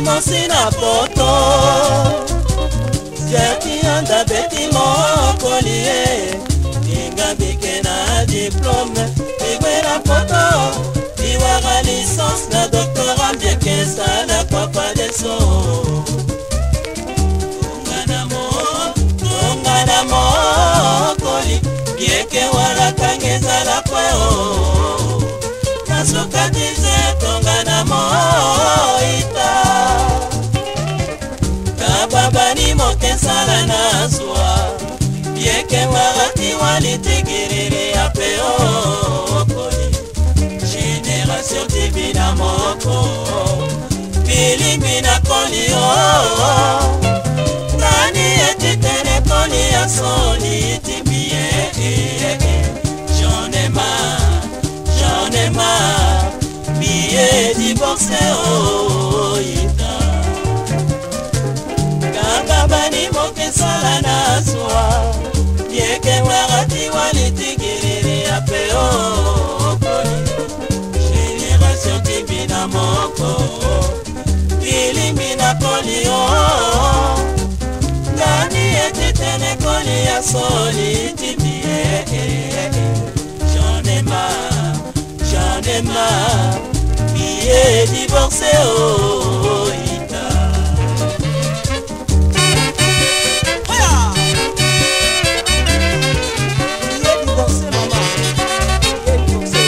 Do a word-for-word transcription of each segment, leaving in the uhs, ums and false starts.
mosi na poto Jaki anda beti mokoli Inga bike na diplôme Igwe na poto Iwara licence na doctorat Bieke sala papa de son Tunga na mo Tunga na mokoli Bieke wala kangeza la kweo Nasuka dize tunga na moita Kababa ni moke sala na zwa Bieke warati walitigiriri apeo Koli Generation tibina moko Bilimbi na koli oh Nani etitene koli ya soni tibie J'en ai marre, j'en ai marre Billet divorcé oh ita Kababani moke sala na swa Bieke warati walitigiriri apeo Koli Generation tibina moko Bilimbi na koli oh Nani etitene koli ya soli tibie J'en ai marre, j'en ai marre Billet divorcé oh ita Billet divorcé maman Billet divorcé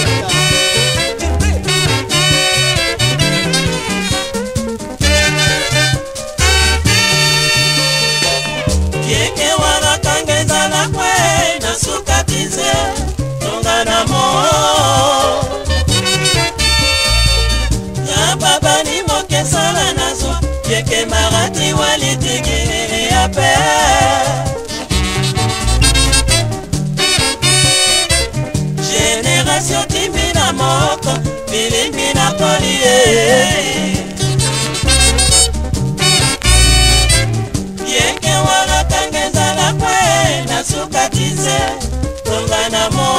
Bieke wana kangeza na kwe na sukatize Tonga na mo Ya baba ni moke sala na zo Bieke marati walitigiriri ape Generation timbi na moko Bilimbi na kolie Bieke wala kangeza la kwe na sukatize Tonga na mo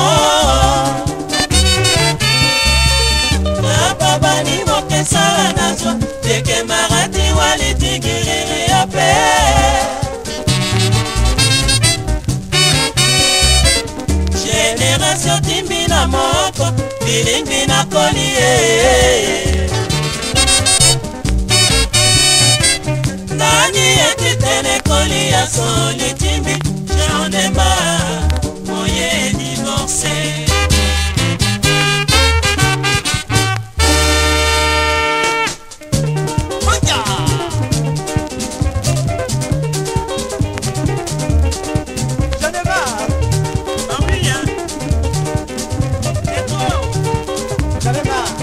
Na baba ni moke sala na zwa Bieke marati walitigiriri ape Generation timbi na moko Bilimbi na kolie Nani etitene koli ya soli timbi J'en ai marre, moye divorcé J'en ai marre Henri hein C'est trop J'en ai marre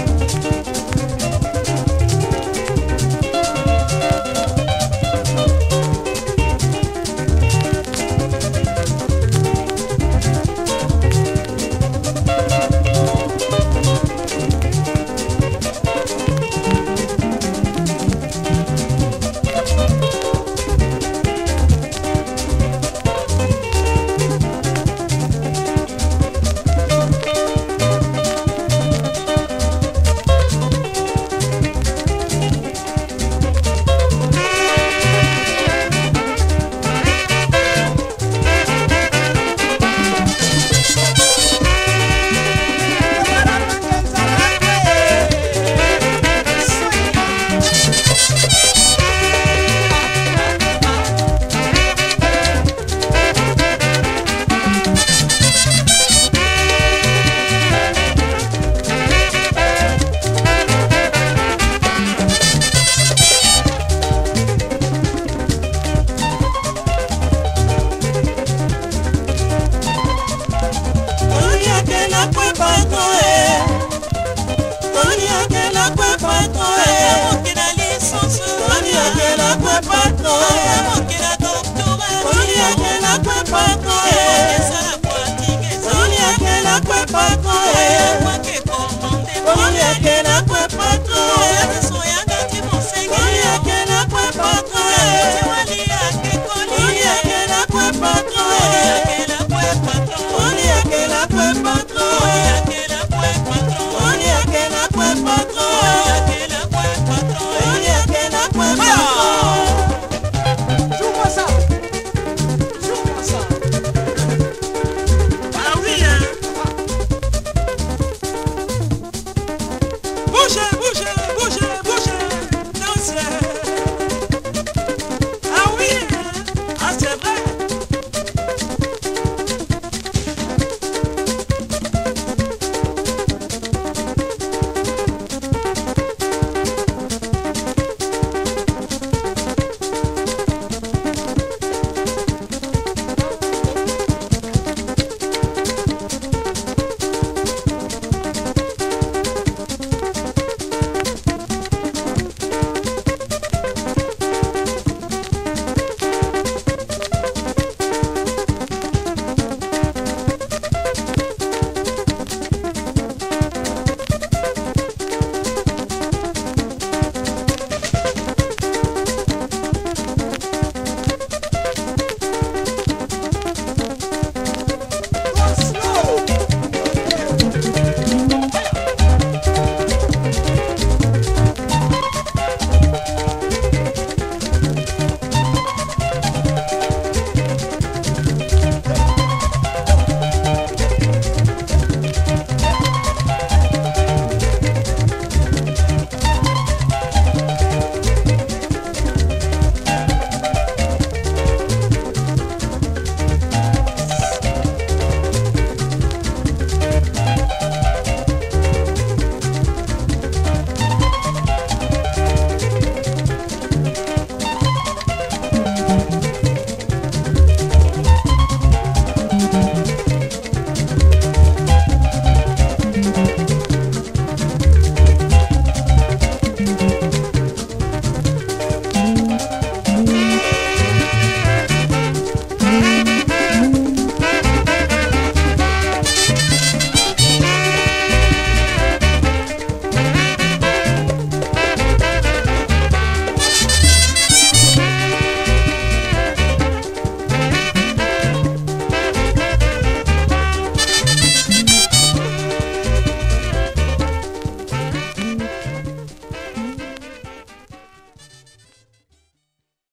Papa